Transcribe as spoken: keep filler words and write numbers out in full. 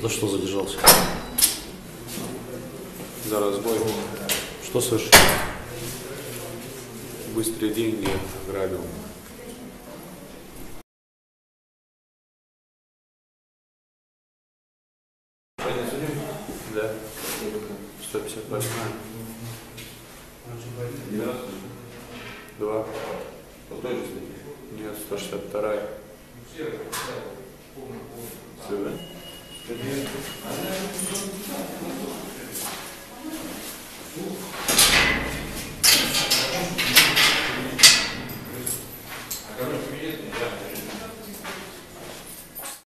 За что задержался? За разбой. Что совершил? Быстрые деньги грабил. Да. сто пятьдесят восемь. Два. По той же статье? Нет, сто шестьдесят два. Все, да? Короче, приедет, да.